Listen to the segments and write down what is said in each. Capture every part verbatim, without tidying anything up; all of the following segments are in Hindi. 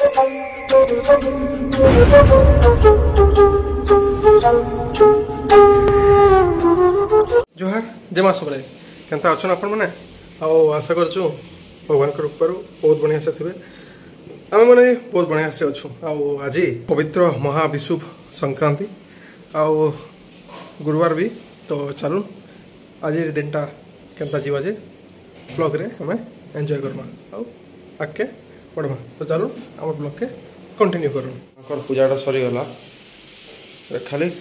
जोहार जमा सब केन्ता अच्छन आपण मैंने आशा करछु भगवान के कृपारू बहुत बढ़िया से थे आम मैंने बहुत बढ़िया से अच्छु आज पवित्र महाविषुव संक्रांति आउ गुरुवार भी तो चलून आज दिनटा केन्ता जीवा जे ब्लॉग रे हमें एंजॉय करमा आउ आगे पढ़मा तो चलून आम ब्लॉग के कंटिन्यू करूँ पूजाटा सरीगला खाली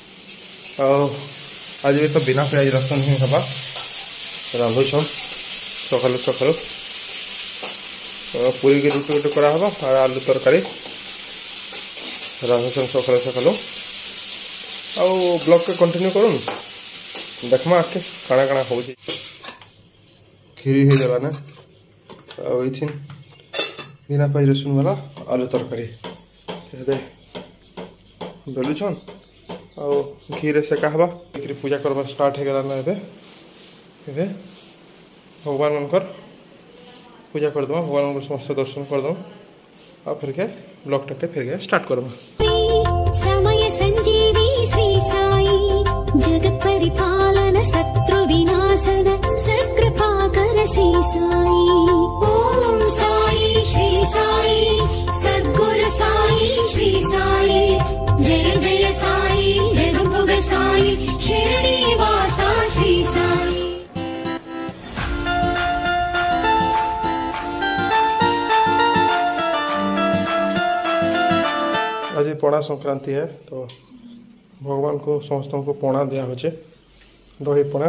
आज भी तो बिना प्याज रसुन ही हवा रांधुछन सकाल सकाल पूरी की रुटी रुटी करा हवा और आलू तरकारी रांधुछन सकाल सकाल आउ ब्लॉग के कंटिन्यू करूँ देखमा आके काଣା काଣା हो खीरी हो गला ना आथिन बिना प्याज रसुन वाला आलू तरकारी बेलुछन आ घी से सेका हवा पूजा करवा स्टार्ट हो गला ना एबे एबे भगवान पूजा करद भगवान समस्त दर्शन करद आ फिर के ब्लॉग टक फिर के स्टार्ट करवा समय संजीवी श्री साई जगत परिपालन शत्रु विनाशन सत्कृपाकर श्री साई ओम साई श्री साई सद्गुरु साई श्री साई जय जय साई जगमुग साई शिरडी वासा श्री साई। आज पणा संक्रांति है तो भगवान को समस्त को पणा दिया होचे दही पणा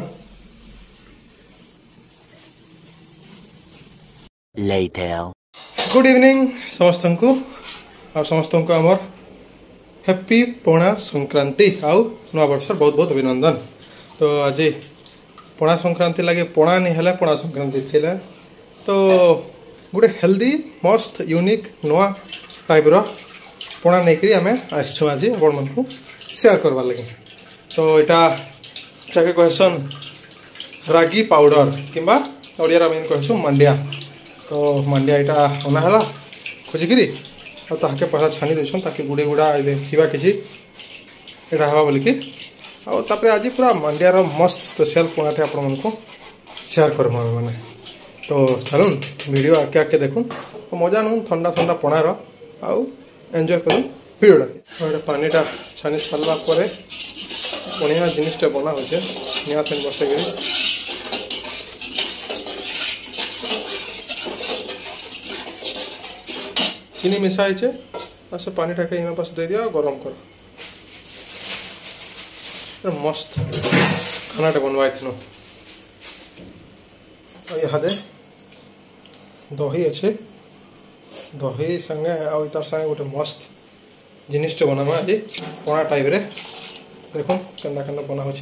गुड इवनिंग समस्त को और समस्त को आमर हैप्पी पणा संक्रांति आउ नवा वर्ष बहुत बहुत अभिनंदन। तो आज पणा संक्रांति लगे पणा नहीं है पणा संक्रांति थे तो गोटे हेल्दी मस्त यूनिक नुआ टाइप रो पणा नहीं आम आसु आज आपण को शेयर करवार लगे। तो यहाँ जाके कहसन रागी पाउडर किंबा ओडिया आम कहसु मांडिया तो मांडिया यहाँ अनाहला खोजिकी और ताके पहला छानी देसन ताकि गुड़े गुड़ा थी किसी यहाँ हवा बोलिकी आउे आज पूरा मांडियार मस्त स्पेशल पणाटे आपण को शेयर करमा मैंने। तो चलून वीडियो आके आके देखुन तो मजा नु ठंडा ठंडा पणार आउ एंजॉय करूँ वीडियोटा पानीटा छानी सारा पर बढ़िया जिनटा बना हो निआ तेन बसैक चीनी मिसाई है से पानी टाके यहाँ पास दे दिया गरम कर मस्त खानाटा बनवाई थी यहाँ दे दही अच्छे दही संगे आर संगे गोटे मस्त जिनिसटे बनामा आज पणा टाइप रे देखो केन्दा केन्दा बना हो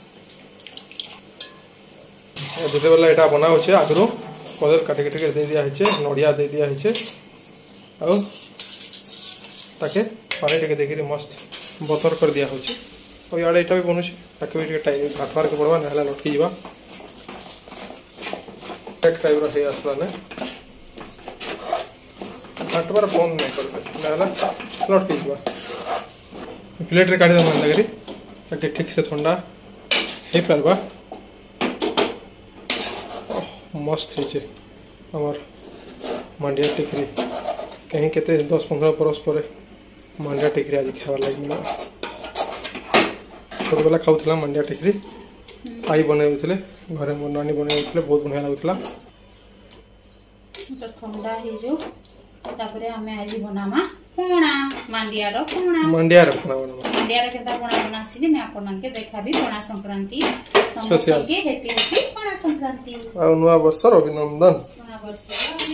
जिते बेला यहाँ बना हो आगु कदर काटी काटिक दे दिया है नड़िया दे दिया है आउ ताके पानी टे देखिए मस्त बतर कर दिया होची और यार यहाँ भी बनूँ ताकि भी टाइम घाटवार के पड़वा ना लटकी जा एक टाइप रही आसला ने घाटवार बंद नहीं कर ना लटकी जा प्लेट रे काढ़ी देमा करी ताकि ठीक से ठंडा हो पारबा मस्त है आमर मांडिया टिकरी कहीं केते दस पंद्रह बरस पर मांडिया टिकरी आज खावा लगे मिला छोट बेला खाऊला मांडिया टिकरी आई बनई थे घरे मो नानी बनई बहुत बढ़िया लगुला ठंडा हो जो तापरे हमें आज बनामा पणा मांडिया रो पणा मांडिया रो पणा बनामा मांडिया रो केता पणा बनासी जे मैं आपन के देखाबी पणा संक्रांति समस्त के हैप्पी हैप्पी पणा संक्रांति आ नवा वर्ष अभिनंदन नवा वर्ष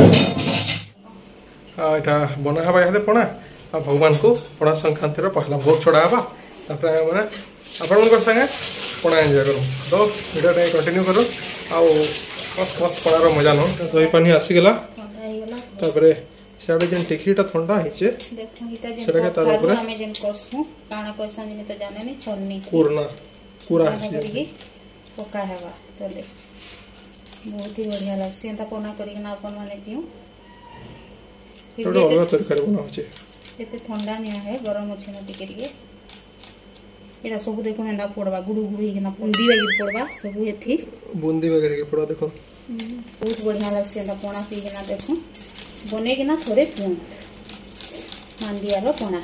यहाँ बना हवा यहाँ पणा आ भगवान को पणा संक्रांति पहला भोग चढ़ा हवा मैंने आपण संगे पणा एंजॉय करूँ तो वीडियो कंटिन्यू करूँ आउ मस्त मस्त पणार मजा न दही पानी आसीगला तापर सियाडे जेन टिकरीटा ठंडा हिचे देखो इता जेन सेटा के हमें जेन करसु काना करसन जेन तो जाने नहीं छन्नी पूर्ण पूरा हिचे पका हवा तले बहुत ही बढ़िया लागसे एंता पना करी ना अपन माने पियो फिर तो अलग तरीका रे बना होचे एते ठंडा नहीं है गरम अच्छे ना टिके टिके एटा सब देखो एंदा पड़वा गुडू गुडू ही ना बूंदी वगैरह पड़वा सब एथि बूंदी वगैरह के पड़ा देखो बहुत बढ़िया लगसे एंदा पोना पी के ना देखो बने के ना थोड़े पुंत मांडिया रो पोना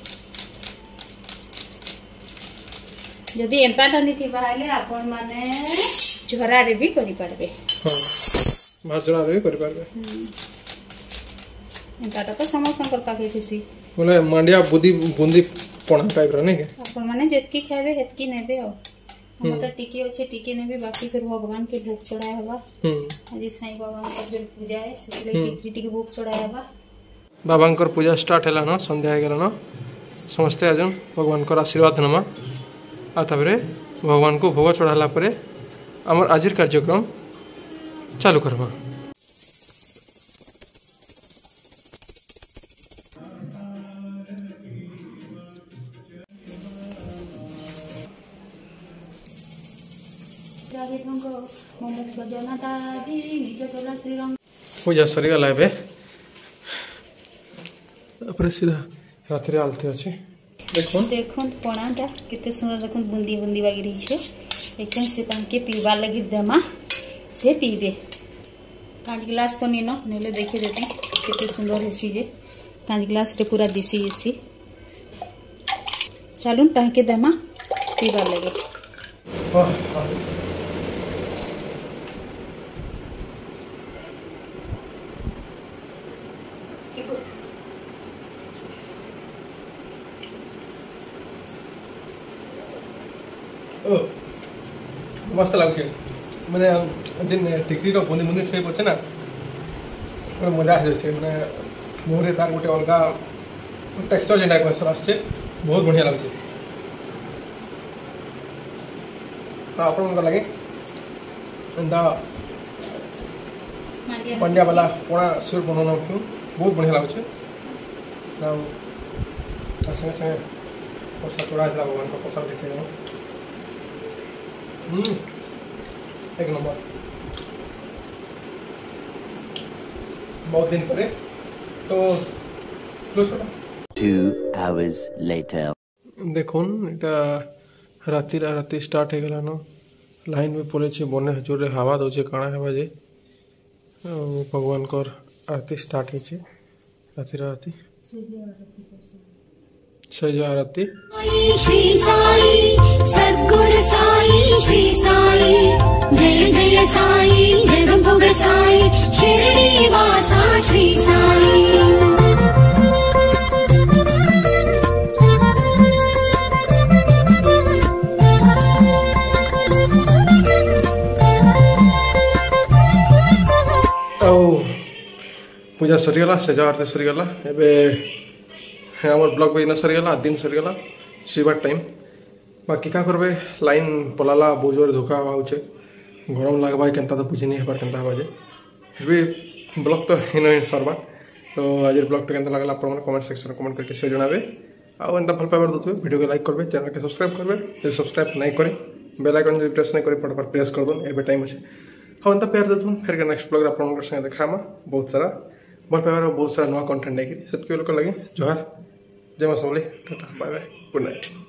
जदि एंता टानी थी बाहले आपण माने झरा रे भी करि पारबे हां भाजरा रे भी करि पारबे एंता तो समस्त कर पाके थी बोले मांडिया बुदी बूंदी पोना टाइप रा नहीं के आपण माने जेतकी खाबे हेतकी नेबे हो हमटा टिकी अछि टिकी नेबे बाकी फिर भगवान के भोग चढ़ाए हवा हम आज साईं बाबा का दिन पूजा है से टिकी टिकी भोग चढ़ाए हवा बाबा कर पूजा स्टार्ट हैला न संध्या हे गेला न समस्त आजन भगवान कर आशीर्वाद नमा आ तबरे भगवान को भोग चढ़ाला परे हमर आजिर कार्यक्रम चालू करबा पूजा सरीगला ए सीधा रात्रि आलती अच्छे देखो देखो पणाटा कितने सुंदर देखो बूंदी बूंदी वगैरह छे एकदम से ताके पीवा लगी देमा से पीबे कांच गिलास तो नीनो नेले देखि देते कितने सुंदर हेसी जे कांच गिलास रे पूरा देसी हेसी चलून ताके देमा पीवा लगे ओ मस्त लागे मैंने जिन टिकरी रो बुंदी बुंदी सेप अच्छे ना मैं मजा आ जैसे मैंने मोहरे तार गोटे अलग टेक्सचर जेटा कहसर आछे बहुत बढ़िया लागे तो आपन लगे एंदा पंडिया वाला पोणा सिर बनाना बहुत बढ़िया लागे ना संगे संगे प्रसाद चढ़ा भगवान का प्रसाद देखे हम्म एक नंबर बहुत दिन परे तो two hours later देखो एटा राति राति स्टार्ट हे गला न लाइन में पड़े छे बने जोरे हवा दउछे काना हवा जे भगवान कर आरती स्टार्ट हे छे राति राति सज आरती श्री साई सद्गुरु साई श्री साई जय जय साई जगभोग साई शिरडी वासा श्री साई पूजा सरीगला सजा आरती सरीगला एबे हमर ब्लॉग भी सरीगला दिन सरीगला शिवार टाइम बाकी क्या करबे लाइन पलाला बोझर धोखा होचे गरम लगवा केनता तो बुझी नहीं हबार केनता बाजे फिर भी ब्लॉग तो इन सरवा तो आज ब्लॉग तो केनता लगला अपन कमेंट सेक्शन कमेंट करके से जणाबे आ एंता भल पाइबार दोतबे वीडियो को लाइक करबे चैनल के सब्सक्राइब करबे जे सब्सक्राइब नहीं करे बेल आइकन जे प्रेस नहीं करे फटाफट प्रेस कर दन एबे टाइम अछि हाँ एंता प्यार देथुन फिर के नेक्स्ट ब्लॉग अपन संगे देखामा बहुत सारा भल पाइबार बहुत सारा नवा कंटेंट लेके सतके लोक लगे जोहार जय मां सबले tata bye bye good night.